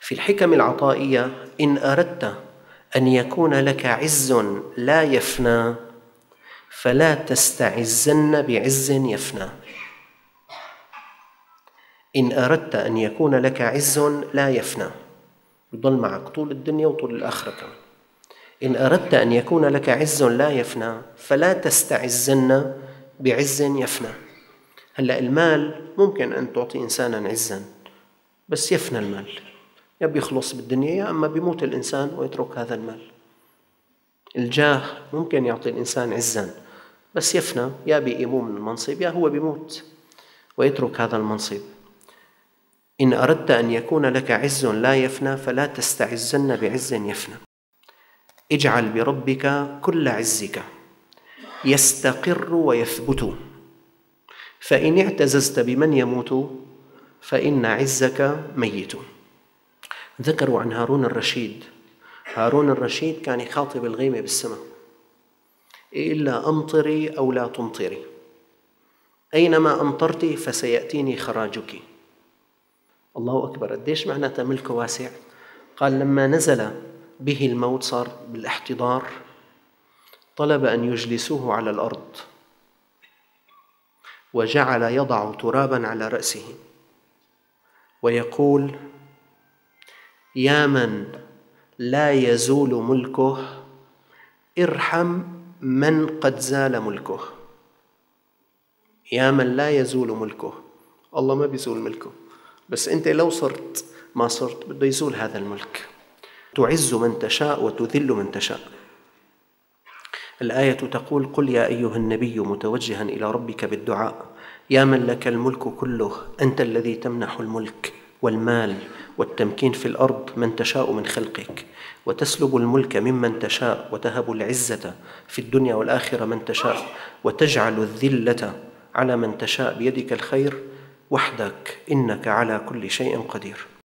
في الحكم العطائية: إن أردت أن يكون لك عز لا يفنى فلا تستعزن بعز يفنى. إن أردت أن يكون لك عز لا يفنى، يضل معك طول الدنيا وطول الآخرة كمان. إن أردت أن يكون لك عز لا يفنى فلا تستعزن بعز يفنى. هلأ المال ممكن أن تعطي إنسانا عزا بس يفنى المال، يا بيخلص بالدنيا يا أما بيموت الإنسان ويترك هذا المال. الجاه ممكن يعطي الإنسان عزا بس يفنى، يا بيقيموه من المنصب يا هو بيموت ويترك هذا المنصب. إن أردت أن يكون لك عز لا يفنى فلا تستعزن بعز يفنى. اجعل بربك كل عزك يستقر ويثبت، فإن اعتززت بمن يموت فإن عزك ميت. ذكروا عن هارون الرشيد: هارون الرشيد كان يخاطب الغيمة بالسماء: إلا أمطري أو لا تمطري، أينما أمطرت فسيأتيني خراجك. الله أكبر، قديش معناتها ملكه واسع. قال لما نزل به الموت صار بالاحتضار طلب أن يجلسوه على الأرض وجعل يضع ترابا على رأسه ويقول: يا من لا يزول ملكه ارحم من قد زال ملكه. يا من لا يزول ملكه، الله ما بيزول ملكه، بس أنت لو صرت ما صرت بده يزول هذا الملك. تعز من تشاء وتذل من تشاء. الآية تقول: قل يا أيها النبي متوجها إلى ربك بالدعاء: يا من لك الملك كله، أنت الذي تمنح الملك والمال والتمكين في الأرض من تشاء من خلقك، وتسلب الملك ممن تشاء، وتهب العزة في الدنيا والآخرة من تشاء، وتجعل الذلة على من تشاء، بيدك الخير وحدك، إنك على كل شيء قدير.